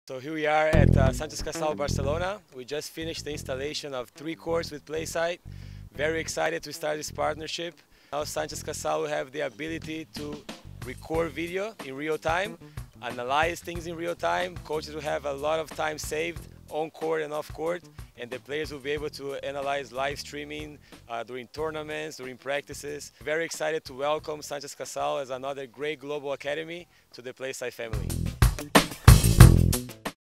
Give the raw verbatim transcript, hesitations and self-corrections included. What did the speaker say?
So here we are at uh, Sánchez-Casal, Barcelona. We just finished the installation of three courts with Playsight. Very excited to start this partnership. Now Sánchez-Casal will have the ability to record video in real time, analyze things in real time. Coaches will have a lot of time saved on court and off court, and the players will be able to analyze live streaming uh, during tournaments, during practices. Very excited to welcome Sánchez-Casal as another great global academy to the Playsight family.